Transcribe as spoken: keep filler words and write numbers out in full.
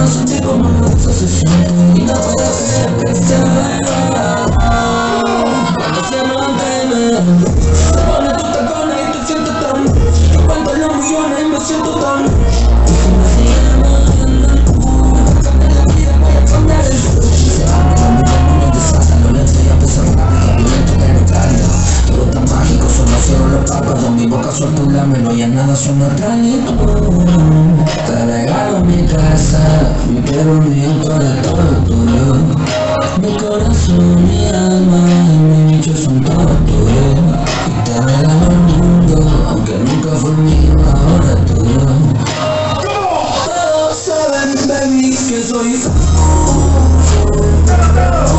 sentir como lo hizo se siente y no puedo creer que sea. Cuando se mantiene, se pone tu tacona y te sientes tan. Yo cuento los millones y me siento tan. Y si me sigamos viendo el culo, me cambiar la vida, voy a cambiar el mundo. Se abre la mucha niña desata, lo lento y a pesar rápido, violento pero cálido. Todo tan mágico, solo cierro los párpados, mi boca suelta un lámelo y a nada suena tranquilo. Te regalo mi casa, mi perro, mi auto, de todo tuyo. Mi corazón, mi alma y mi bicho son todos tuyos. Y te regalo el mundo, aunque nunca fue mío, ahora es tuyo. Todos saben, baby, que soy